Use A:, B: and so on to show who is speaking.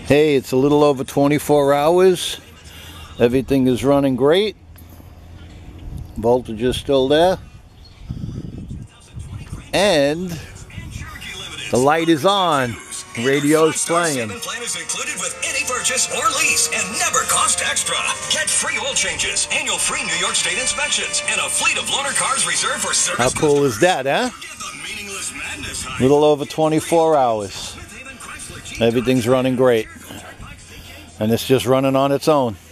A: Hey, it's a little over 24 hours. Everything is running great. Voltage is still there. And the light is on. Radio's playing.
B: Plan is included with any purchase or lease and never cost extra. Get free oil changes, annual free New York State inspections, and a fleet of loaner cars reserved for service.
A: How cool is that, huh? Little over 24 hours. Everything's running great. And it's just running on its own.